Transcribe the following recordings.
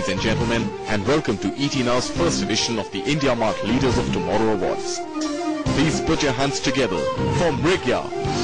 ladies and gentlemen, and welcome to ET Now's first edition of the India Mart Leaders of Tomorrow Awards. Please put your hands together for Mrigya.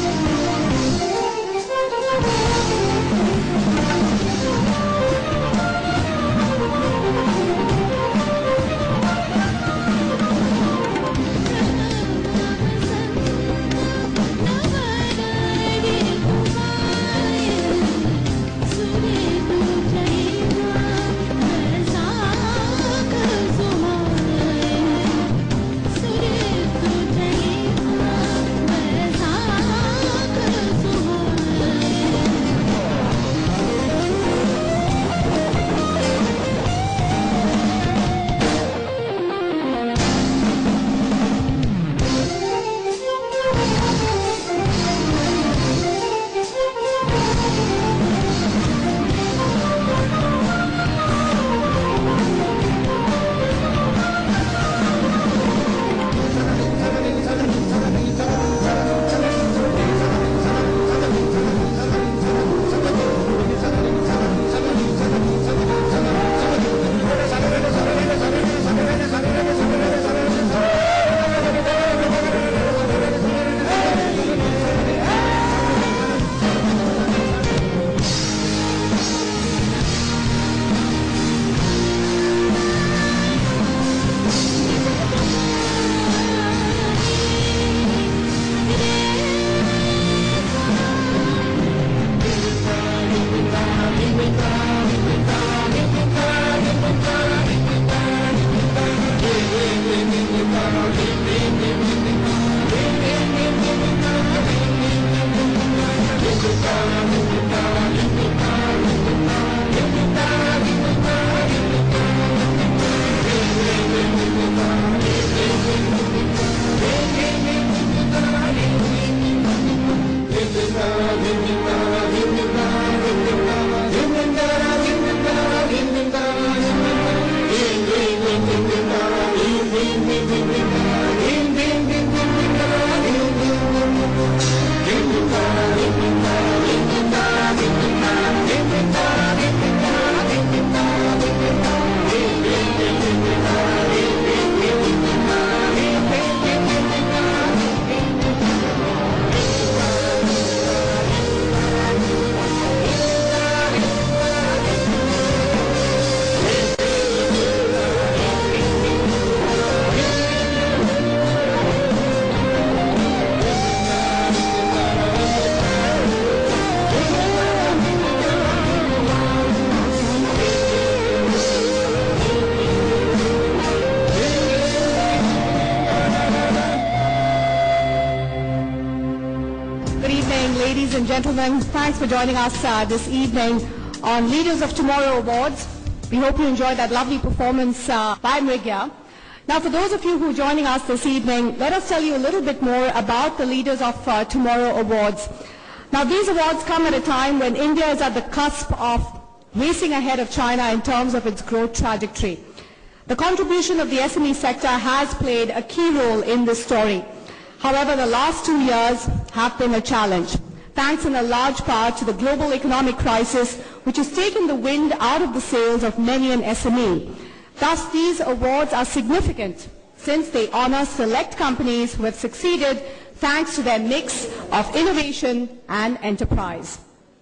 Ladies and gentlemen, thanks for joining us this evening on Leaders of Tomorrow Awards. We hope you enjoyed that lovely performance by Mrigya. Now, for those of you who are joining us this evening, let us tell you a little bit more about the Leaders of Tomorrow Awards. Now, these awards come at a time when India is at the cusp of racing ahead of China in terms of its growth trajectory. The contribution of the SME sector has played a key role in this story. However, the last 2 years have been a challenge, thanks in a large part to the global economic crisis, which has taken the wind out of the sails of many an SME. Thus, these awards are significant since they honor select companies who have succeeded thanks to their mix of innovation and enterprise.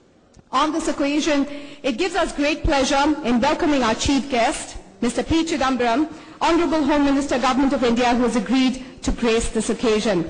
On this occasion, it gives us great pleasure in welcoming our chief guest, Mr. P. Chidambaram, Honorable Home Minister, Government of India, who has agreed to grace this occasion.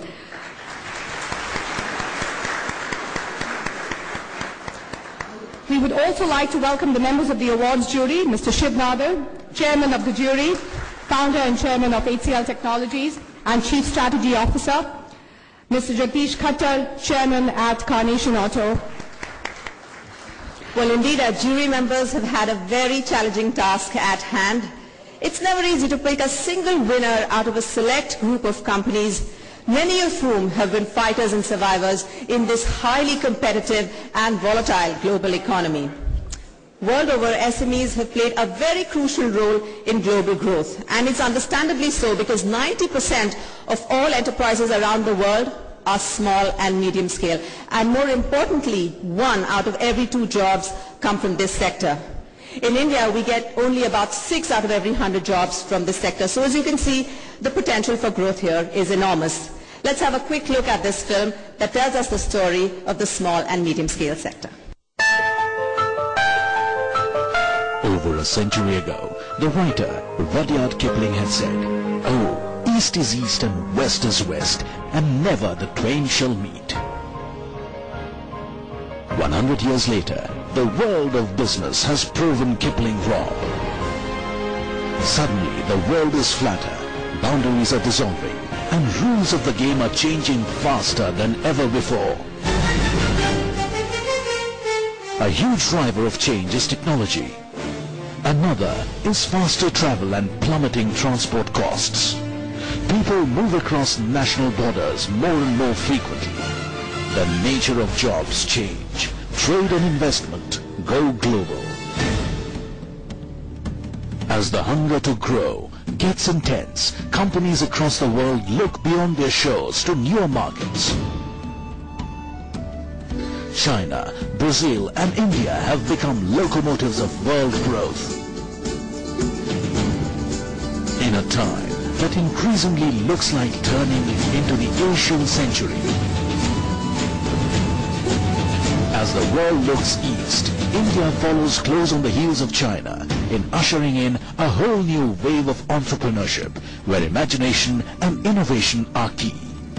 We would also like to welcome the members of the awards jury, Mr. Shiv Nadar, Chairman of the jury, Founder and Chairman of HCL Technologies, and Chief Strategy Officer, Mr. Jagdish Khattar, Chairman at Carnation Auto. Well, indeed, our jury members have had a very challenging task at hand. It's never easy to pick a single winner out of a select group of companies, many of whom have been fighters and survivors in this highly competitive and volatile global economy. World over, SMEs have played a very crucial role in global growth, and it's understandably so because 90% of all enterprises around the world are small and medium scale, and more importantly, 1 out of every 2 jobs come from this sector. In India, we get only about 6 out of every 100 jobs from this sector. So as you can see, the potential for growth here is enormous. Let's have a quick look at this film that tells us the story of the small and medium scale sector. Over a century ago, the writer Rudyard Kipling had said, "Oh, east is east and west is west, and never the twain shall meet." 100 years later, the world of business has proven Kipling wrong. Suddenly, the world is flatter, boundaries are dissolving, and rules of the game are changing faster than ever before. A huge driver of change is technology. Another is faster travel and plummeting transport costs. People move across national borders more and more frequently. The nature of jobs change. Trade and investment go global. As the hunger to grow gets intense, companies across the world look beyond their shores to newer markets. China, Brazil and India have become locomotives of world growth. In a time that increasingly looks like turning into the Asian century. As the world looks east, India follows close on the heels of China in ushering in a whole new wave of entrepreneurship where imagination and innovation are key.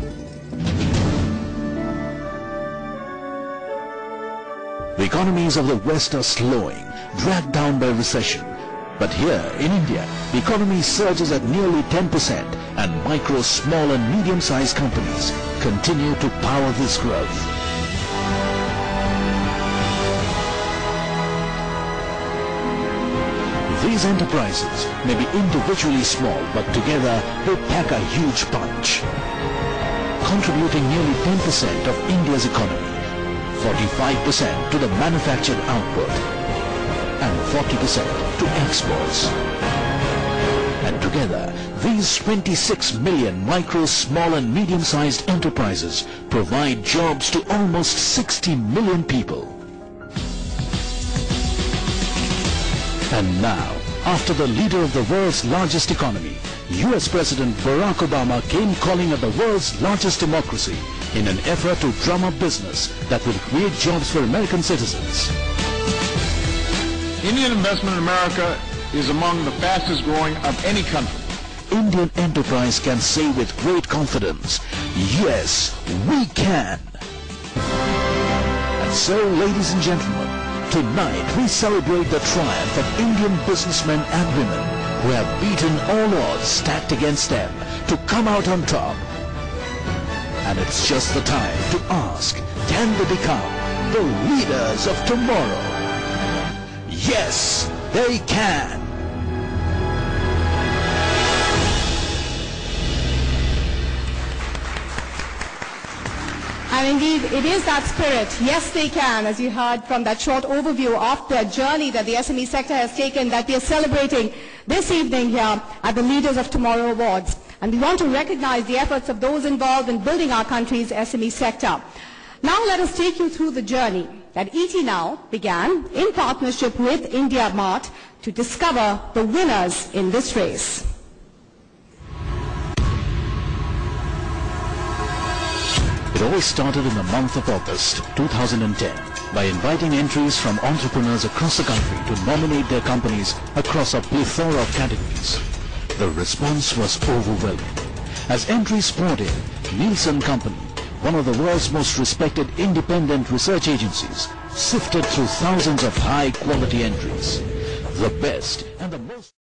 The economies of the West are slowing, dragged down by recession. But here in India, the economy surges at nearly 10% and micro, small and medium-sized companies continue to power this growth. These enterprises may be individually small, but together they pack a huge punch, contributing nearly 10% of India's economy, 45% to the manufactured output, and 40% to exports. And together, these 26 million micro, small and medium-sized enterprises provide jobs to almost 60 million people. And now, after the leader of the world's largest economy, US President Barack Obama came calling at the world's largest democracy in an effort to drum up business that will create jobs for American citizens. Indian investment in America is among the fastest growing of any country. Indian enterprise can say with great confidence, yes, we can. And so, ladies and gentlemen, tonight we celebrate the triumph of Indian businessmen and women who have beaten all odds stacked against them to come out on top. And it's just the time to ask, can they become the leaders of tomorrow? Yes, they can. And indeed, it is that spirit, yes they can, as you heard from that short overview of the journey that the SME sector has taken, that we are celebrating this evening here at the Leaders of Tomorrow Awards. And we want to recognize the efforts of those involved in building our country's SME sector. Now let us take you through the journey that ET Now began in partnership with India Mart to discover the winners in this race. It all started in the month of August 2010 by inviting entries from entrepreneurs across the country to nominate their companies across a plethora of categories. The response was overwhelming. As entries poured in, Nielsen Company, one of the world's most respected independent research agencies, sifted through thousands of high-quality entries. The best and the most